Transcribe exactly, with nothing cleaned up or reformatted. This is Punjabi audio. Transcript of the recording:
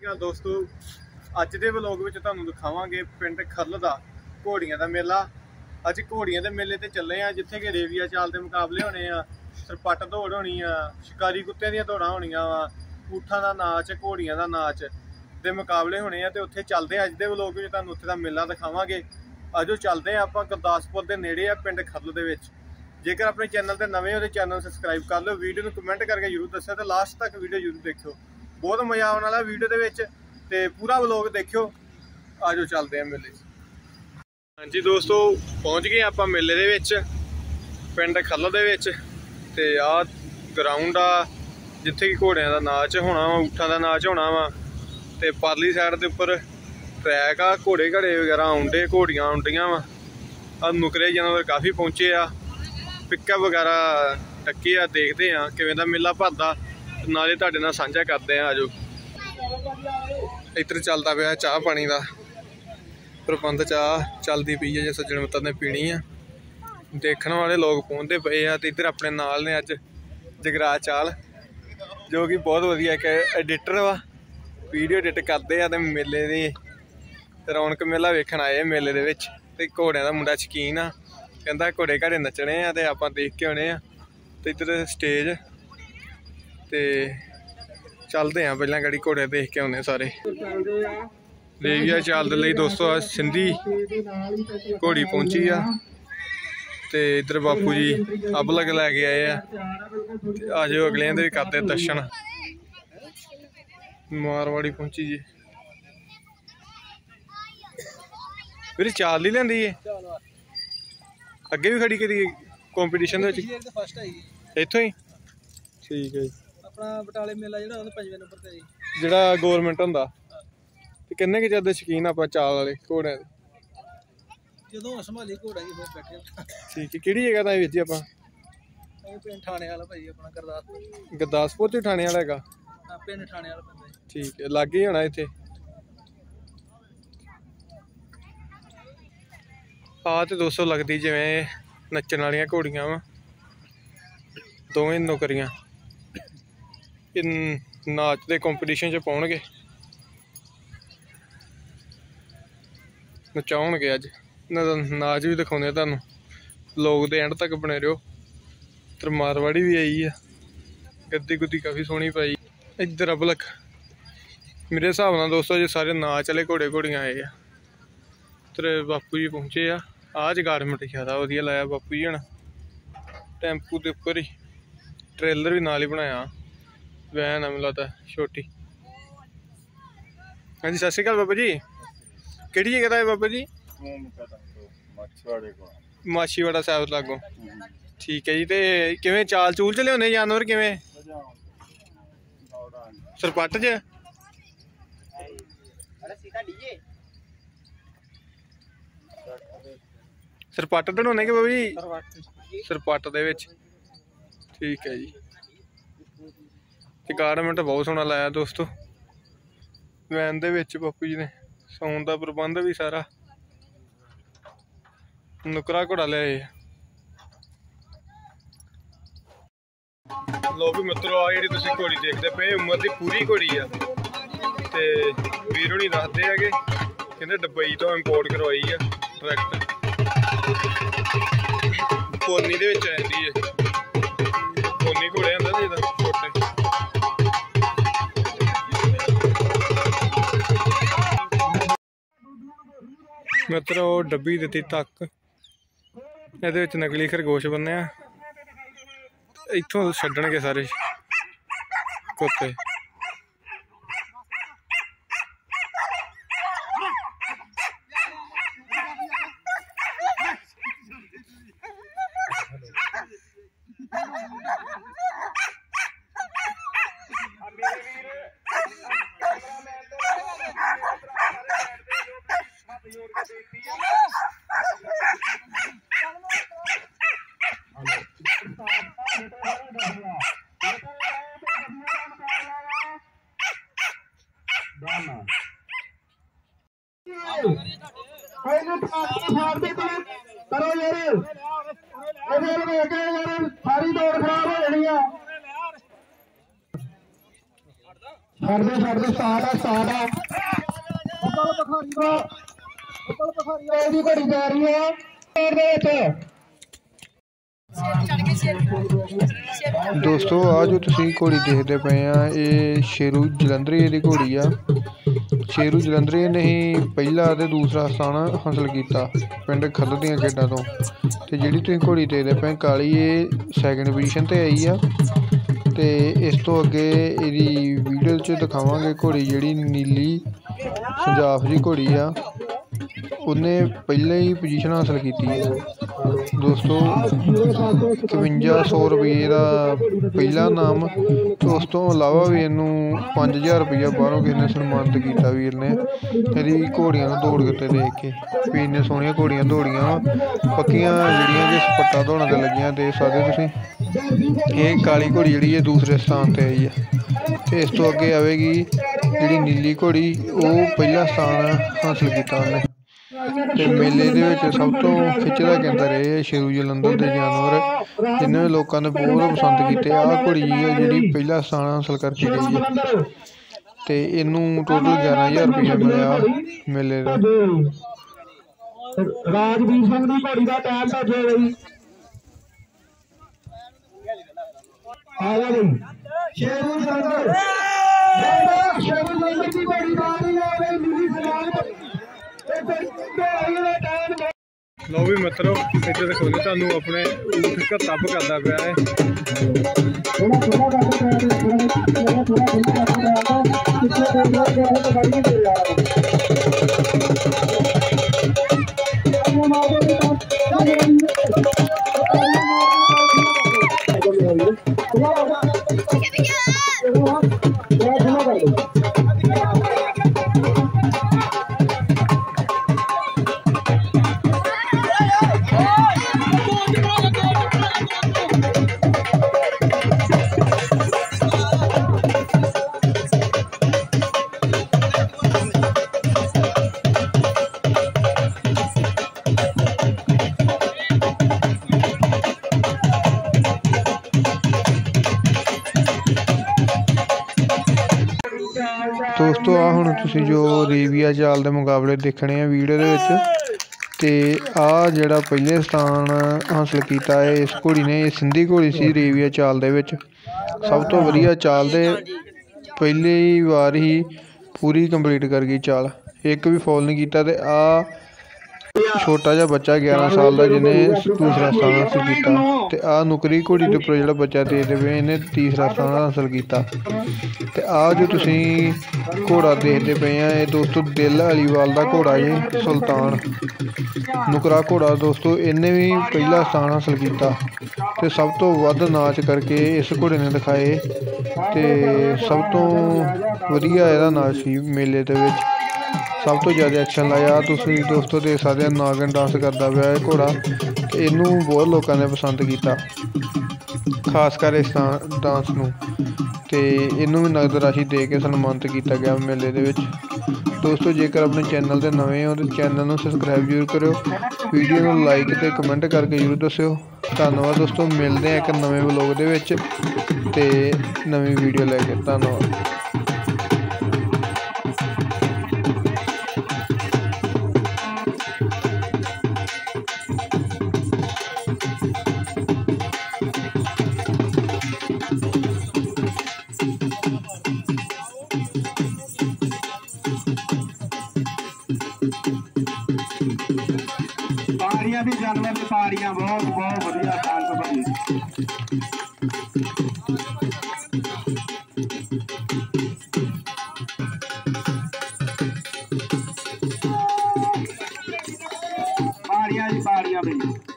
ਸ਼੍ਰੀ ਅਕਾਲ ਦੋਸਤੋ, ਅੱਜ ਦੇ ਵਲੋਗ ਵਿੱਚ ਤੁਹਾਨੂੰ ਦਿਖਾਵਾਂਗੇ ਪਿੰਡ ਖਰਲ ਦਾ ਘੋੜੀਆਂ ਦਾ ਮੇਲਾ। ਅੱਜ ਘੋੜੀਆਂ ਦੇ ਮੇਲੇ ਤੇ ਚੱਲੇ ਆ ਜਿੱਥੇ ਕਿ ਰੇਵੀਆ ਚਾਲ ਦੇ ਮੁਕਾਬਲੇ ਹੋਣੇ ਆ, ਸਰਪੱਟ ਦੌੜ ਹੋਣੀ ਆ, ਸ਼ਿਕਾਰੀ ਕੁੱਤਿਆਂ ਦੀਆਂ ਦੌੜਾਂ ਹੋਣੀਆਂ ਵਾ, ਊਠਾਂ ਦਾ ਨਾਚ, ਘੋੜੀਆਂ ਦਾ ਨਾਚ ਦੇ ਮੁਕਾਬਲੇ ਹੋਣੇ ਆ। ਤੇ ਉੱਥੇ ਚੱਲਦੇ ਆ ਅੱਜ ਦੇ ਵਲੋਗ ਵਿੱਚ ਤੁਹਾਨੂੰ ਉੱਥੇ ਦਾ ਮੇਲਾ ਦਿਖਾਵਾਂਗੇ। ਅਜੋ ਚੱਲਦੇ ਆ ਆਪਾਂ ਗੁਰਦਾਸਪੁਰ ਦੇ ਨੇੜੇ ਆ ਪਿੰਡ ਖਰਲ ਦੇ ਵਿੱਚ। ਜੇਕਰ ਆਪਣੇ ਚੈਨਲ ਤੇ ਨਵੇਂ ਹੋ ਤੇ ਚੈਨਲ ਨੂੰ ਸਬਸਕ੍ਰਾइब कर लो, वीडियो ਨੂੰ कमेंट करके जरूर दस्यो ਤੇ लास्ट तक वीडियो जरूर देखियो। बहुत मजा आने वाला वीडियो ਦੇ ਵਿੱਚ ਤੇ पूरा व्लॉग देखियो। आजो चलते हैं मेले। हाँ जी दोस्तों, पहुंच गए ਆਪਾਂ मेले ਦੇ ਵਿੱਚ ਪਿੰਡ ਖਰਲ ਦੇ ਵਿੱਚ ਤੇ ਆ ਗਰਾਊਂਡ ਆ ਜਿੱਥੇ ਕਿ ਘੋੜਿਆਂ ਦਾ ਨਾਚ ਹੋਣਾ ਵਾ, ਊਠਾਂ ਦਾ ਨਾਚ ਹੋਣਾ ਵਾ ਤੇ ਪਰਲੀ ਸਾਈਡ ਦੇ ਉੱਪਰ ਟਰੈਕ ਆ, ਘੋੜੇ ਘੜੇ ਵਗੈਰਾ ਆਉਂਦੇ, ਘੋੜੀਆਂ ਆਉਂਦੀਆਂ ਵਾ। ਆ ਨੁਕਰੇ ਜਾਨਵਰ ਕਾਫੀ ਪਹੁੰਚੇ ਆ, ਪਿੱਕਅਪ ਵਗੈਰਾ ਟੱਕੇ ਆ। ਦੇਖਦੇ ਆ ਕਿਵੇਂ ਦਾ ਮੇਲਾ ਭਰਦਾ, ਨਾਲੇ ਤੁਹਾਡੇ ਨਾਲ ਸਾਂਝਾ ਕਰਦੇ ਆ। ਆਜੋ ਇੱਧਰ ਚੱਲਦਾ ਪਿਆ ਚਾਹ ਪਾਣੀ ਦਾ ਪ੍ਰਬੰਧ, ਚਾਹ ਚੱਲਦੀ ਪਈ ਹੈ ਜੇ ਸੱਜਣ ਮਿੱਤਰ ਨੇ ਪੀਣੀ ਆ। ਦੇਖਣ ਵਾਲੇ ਲੋਕ ਪਹੁੰਚਦੇ ਪਏ ਆ ਤੇ ਇੱਧਰ ਆਪਣੇ ਨਾਲ ਨੇ ਅੱਜ ਜਗਰਾਜ ਚਾਲ, ਜੋ ਕਿ ਬਹੁਤ ਵਧੀਆ ਇੱਕ ਐਡੀਟਰ ਵਾ, ਵੀਡੀਓ ਐਡਿਟ ਕਰਦੇ ਆ ਤੇ ਮੇਲੇ ਦੀ ਰੌਣਕ ਮੇਲਾ ਵੇਖਣ ਆਏ ਮੇਲੇ ਦੇ ਵਿੱਚ। ਤੇ ਘੋੜਿਆਂ ਦਾ ਮੁੰਡਾ ਸ਼ੌਕੀਨ ਆ, ਕਹਿੰਦਾ ਘੋੜੇ ਘਾੜੇ ਨੱਚਣੇ ਆ ਤੇ ਆਪਾਂ ਦੇਖ ਕੇ ਆਉਣੇ ਆ। ਤੇ ਇੱਧਰ ਸਟੇਜ ਤੇ ਚੱਲਦੇ ਆ, ਪਹਿਲਾਂ ਗਾੜੀ ਘੋੜੇ ਦੇਖ ਕੇ ਆਉਣੇ ਸਾਰੇ। ਰੇਵੀਆ ਚਾਲ ਦੇ ਲਈ ਦੋਸਤੋ ਆ ਸਿੰਧੀ ਘੋੜੀ ਪਹੁੰਚੀ ਆ ਤੇ ਇੱਧਰ ਬਾਪੂ ਜੀ ਅਬਲਗ ਲੈ ਕੇ ਆਏ ਆ। ਆ ਜਾਓ ਅਗਲਿਆਂ ਦੇ ਵੀ ਕਰਦੇ ਦਰਸ਼ਨ। ਮਾਰਵਾੜੀ ਪਹੁੰਚੀ ਜੀ, ਵੀਰੇ ਚਾਲ ਹੀ ਲੈਂਦੀ ਏ, ਅੱਗੇ ਵੀ ਖੜੀ ਕਰੀ ਕੰਪੀਟੀਸ਼ਨ ਦੇ ਵਿੱਚ ਫਸਟ ਆਈ ਇੱਥੋਂ ਹੀ। ਠੀਕ ਹੈ ਜੀ, ਆਪਣਾ ਬਟਾਲੇ ਮੇਲਾ ਜਿਹੜਾ ਉਹਦੇ ਪੰਜਵੇਂ ਨੰਬਰ ਤੇ ਜੀ, ਜਿਹੜਾ ਗਵਰਨਮੈਂਟ ਹੁੰਦਾ। ਤੇ ਕਿੰਨੇ ਕੁ ਜ਼ਿਆਦਾ ਸ਼ੌਕੀਨ ਆਪਾਂ ਚਾਲ ਵਾਲੇ ਘੋੜਿਆਂ ਦੇ? ਜਦੋਂ ਸੰਭਾਲੀ ਘੋੜਾ ਜੀ ਫਿਰ ਬੈਠੇ। ਠੀਕ ਹੈ, ਕਿਹੜੀ ਜਗ੍ਹਾ ਤਾਂ ਵੀਰ ਜੀ ਆਪਾਂ? ਪਿੰਡ ਠਾਣੇ ਵਾਲਾ ਭਾਈ, ਆਪਣਾ ਗੁਰਦਾਸਪੁਰ। ਗੁਰਦਾਸਪੁਰ ਚ ਠਾਣੇ ਵਾਲਾ ਹੈਗਾ? ਹਾਂ, ਪਿੰਡ ਠਾਣੇ ਵਾਲਾ ਪੈਂਦਾ ਜੀ। ਠੀਕ ਹੈ, ਲਾਗੇ ਹੀ ਹੋਣਾ ਇੱਥੇ। ਆ ਤੇ ਦੋਸਤੋ ਲੱਗਦੀ ਜਿਵੇਂ ਨੱਚਣ ਵਾਲੀਆਂ ਘੋੜੀਆਂ ਵਾ, ਦੋਵੇਂ ਨੌਕਰੀਆਂ ਇਹ ਨਾਚ ਦੇ ਕੰਪੀਟੀਸ਼ਨ 'ਚ ਪਾਉਣਗੇ, ਨਚਾਉਣਗੇ। ਅੱਜ ਇਹਨਾਂ ਦਾ ਨਾਚ ਵੀ ਦਿਖਾਉਂਦੇ ਤੁਹਾਨੂੰ, ਲੋਕ ਦੇ ਐਂਡ ਤੱਕ ਬਣੇ ਰਹੋ। ਇੱਧਰ ਮਾਰਵਾੜੀ ਵੀ ਆਈ ਆ, ਗੱਦੀ ਗੁੱਦੀ ਕਾਫੀ ਸੋਹਣੀ ਪਾਈ। ਇੱਧਰ ਅਬਲਕ, ਮੇਰੇ ਹਿਸਾਬ ਨਾਲ ਦੋਸਤੋ ਜੇ ਸਾਰੇ ਨਾਚ ਵਾਲੇ ਘੋੜੇ ਘੋੜੀਆਂ ਆਏ ਆ। ਇੱਧਰ ਬਾਪੂ ਜੀ ਪਹੁੰਚੇ ਆ। ਆਹ ਜਗਾਰਮੈਂਟ ਜ਼ਿਆਦਾ ਵਧੀਆ ਲਾਇਆ ਬਾਪੂ ਜੀ ਹੁਣ, ਟੈਂਪੂ ਦੇ ਉੱਪਰ ਹੀ ਟ੍ਰੇਲਰ ਵੀ ਨਾਲ ਹੀ ਬਣਾਇਆ, ਵੈਨ ਆ ਮੈਨੂੰ ਲੱਗਦਾ ਛੋਟੀ। ਹਾਂਜੀ ਸਤਿ ਸ਼੍ਰੀ ਅਕਾਲ ਬਾਬਾ ਜੀ, ਕਿਹੜੀ ਜਗ੍ਹਾ ਦਾ ਹੈ ਬਾਬਾ ਜੀ? ਮਾਛੀਵਾੜਾ ਸਾਹਿਬ ਲਾਗੋਂ। ਠੀਕ ਹੈ ਜੀ, ਤੇ ਕਿਵੇਂ ਚਾਲ ਚੂਲ ਚ ਲਿਆਉਂਦੇ ਜਾਨਵਰ ਕਿਵੇਂ? ਸਰਪੱਟ ਚ? ਸਰਪੱਟ ਢਾਉਣੇ ਕਿ ਬਾਬਾ ਜੀ? ਸਰਪੱਟ ਦੇ ਵਿੱਚ। ਠੀਕ ਹੈ ਜੀ, ਤੇ ਗਾਰਮੈਂਟ ਬਹੁਤ ਸੋਹਣਾ ਲਾਇਆ ਦੋਸਤੋ ਵੈਨ ਦੇ ਵਿੱਚ। ਬਾਪੂ ਜੀ ਨੇ ਸੌਣ ਦਾ ਪ੍ਰਬੰਧ ਵੀ ਸਾਰਾ, ਨੁਕਰਾ ਘੋੜਾ ਲਿਆਏ। ਲੋ ਵੀ ਮਿੱਤਰੋ, ਆ ਜਿਹੜੀ ਤੁਸੀਂ ਘੋੜੀ ਦੇਖਦੇ ਪਏ ਉਮਰ ਦੀ ਪੂਰੀ ਘੋੜੀ ਆ ਤੇ ਵੀਰ ਹੋਣੀ ਦੱਸਦੇ ਹੈਗੇ, ਕਹਿੰਦੇ ਦੁਬਈ ਤੋਂ ਇੰਪੋਰਟ ਕਰਵਾਈ ਆ ਡਾਇਰੈਕਟ, ਪੋਨੀ ਦੇ ਵਿੱਚ ਆਉਂਦੀ ਹੈ। ਪੋਨੀ ਘੋੜੇ ਹੁੰਦਾ ਨਾ ਜਿੱਦਾਂ ਛੋਟੇ। ਮਿੱਤਰੋ ਡੱਬੀ ਦਿੱਤੀ ਤੱਕ, ਇਹਦੇ ਵਿੱਚ ਨਕਲੀ ਖਰਗੋਸ਼ ਬੰਨਿਆ, ਇੱਥੋਂ ਛੱਡਣਗੇ ਸਾਰੇ ਕੁੱਤੇ। करो यार, सारी दौड़ खराब हो जानी है। ਛੱਡ ਦੇ ਛੱਡ ਦੇ ਸਟਾਰਟ ਆ ਸਟਾਰਟ ਆ ਬੱਬਲ ਬਖਾਰੀ ਦਾ ਬੱਬਲ ਬਖਾਰੀ ਦਾ ਇਹਦੀ ਘੜੀ ਜਾ ਰਹੀ ਹੈ ਪੈਰ ਦੇ ਵਿੱਚ। दोस्तों आ जो तुसी घोड़ी देखते पे आ ये शेरू जलंधरी की घोड़ी आ। शेरू जलंधरी ने ही पहला ते दूसरा स्थान हासिल किया पिंड खल दियां खेडा तो ते जिहड़ी तुसी घोड़ी देखते पे काली ये सैकेंड पोजीशन ते आई आ। ते इस तो अगे इहदी वीडियो च दिखावांगे घोड़ी जिहड़ी नीली संजाफ दी घोड़ी आ उन्हें पहले ही पोजीशन हासिल की है। दोस्तों इकवंजा सौ रुपये का पहला नाम तो उस तो इलावा भी इनू पाँच हज़ार रुपया बाहरों किसी ने सन्मानित किया वीर ने यदि घोड़ियां दौड़ के देख के भी इन्नी सोहनिया घोड़ियां दौड़ियां पक्कियां जिहड़ियां कि सपट्टा दौड़न ते लगियां देख सकदे तुसीं। ये काली घोड़ी जिहड़ी है दूसरे स्थान ते आई है ते इस तो अगे आवेगी जिहड़ी नीली घोड़ी वो पहला स्थान हासिल किया उन्हें। ते मेले दे विच सब तो खिच्चदा केंद्र ये शेरू जलंधर के जानवर जिन्हें लोगों ने बहुत पसंद किए। आ घोड़ी है जिहड़ी पहला स्थान हासिल करके गई है ते इनू टोटल ग्यारह हज़ार रुपया मिलिया मेले का। राजवीर सिंह की घोड़ी का टाइम तो जो गई आ गया जी शेरू जलंधर शेरू जलंधर की घोड़ी आ गई नीली सलाम। लो भी मित्रों इधर देखो तुहानू अपने ऊठ घत्ता पकाता पिया है। दोस्तों आ हुण तुसीं जो रेविया चाल के मुकाबले देखने हैं वीडियो दे विच ते आ जिहड़ा पहले स्थान हासिल किया है इस घोड़ी ने सिंधी घोड़ी सी रेविया चाल दे विच सब तो वधिया चाल दे पहली बार ही पूरी कंप्लीट कर गई चाल एक भी फॉल नहीं किया। ते आ छोटा जा बच्चा ग्यारह साल का जिन्हें दूसरा स्थान हासिल किया ते आ नुकरी घोड़ी के उपर जो बच्चा देखते पे इन्हें तीसरा स्थान हासिल किया। ते आ जो तुसी घोड़ा देखते पे हैं ये दोस्तों दिल अलीवाल का घोड़ा है सुल्तान नुकरा घोड़ा दोस्तों इन्हें भी पहला स्थान हासिल किया ते सब तो वध नाच करके इस घोड़े ने दिखाए ते सब तो वधिया इहदा नाच सी मेले दे विच सब तो ज़्यादा एक्शन लाया। तुसी दोस्तों देख सकते नागन डांस करता पाया है घोड़ा इनू बहुत लोगों ने पसंद किया खासकर इस डांस नू ते इनू भी नगद राशि दे के सन्मानित किया गया मेले दे विच। दोस्तों जेकर अपने चैनल से नवे हो तो चैनल को सबसक्राइब जरूर करो वीडियो को लाइक ते कमेंट करके जरूर दस्यो। धन्यवाद दोस्तों मिलते हैं एक नवे व्लॉग दे विच ते नवी वीडियो लैके धन्यवाद। पारियां भी जानवर की पारियां बहुत बहुत बढ़िया शांत बनी पारियां जी पारियां भी